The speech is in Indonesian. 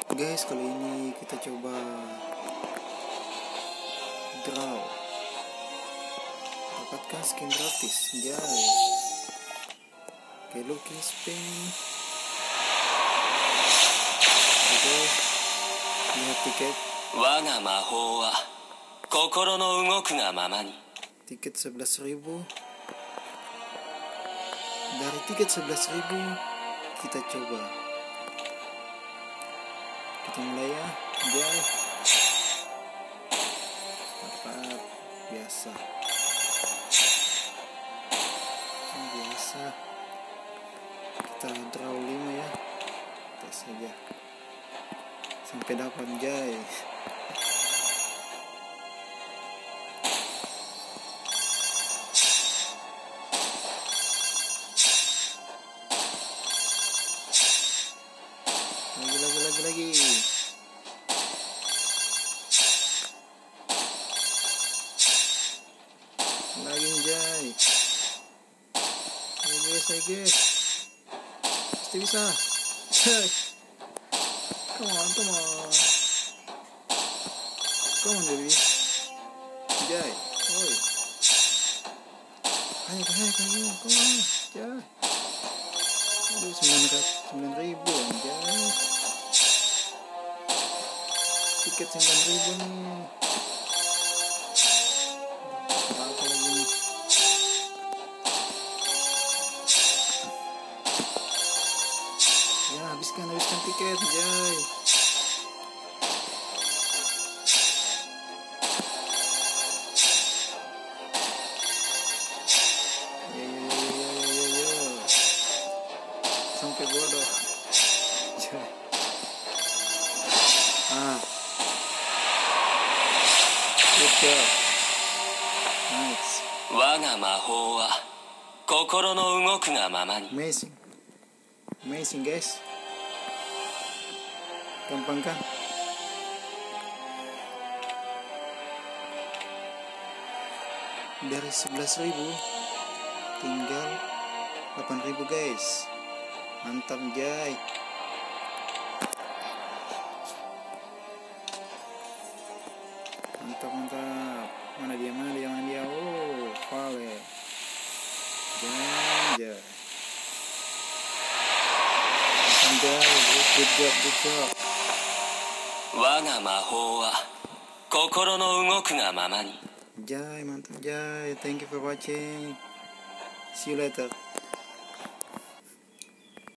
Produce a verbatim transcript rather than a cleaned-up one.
Guys, kali ini kita coba draw, dapatkan skin gratis, jay. Oke, looking spin. Oke, lihat tiket. Tiket sebelas ribu. Dari tiket sebelas ribu kita coba. Kita mulai ya, jay. Dapat biasa. Biasa. Kita draw lima ya. Tes saja. Sampai dapat, jay. Lagi lagi lagi lagi. Lagi, jay. Ayo guys, ayo guys. Pasti bisa. Jay. Come on, come on. Come on, baby. Jay. Oi. Ayo, ayo, ayo. Come on. Jay. Aduh, sembilan ribu, anjay. Tiket sembilan ribu nih. Berapa lagi nih? Ya, habiskan, habiskan tiket, jay. Yo, yo, yo, yo, yo, yo, yo. Sampai bodoh. Jay. Ah. Good job. Nice. Amazing. Amazing, guys. Gampang kan? Dari sebelas ribu tinggal delapan ribu, guys. Mantap, jay. Mantap, mantap. Mana dia, mana dia, mana dia. Oh, vale. Jay, jay. Mantap, jay. Good, good job, good job. Jay, mantap, jay. Thank you for watching. See you later.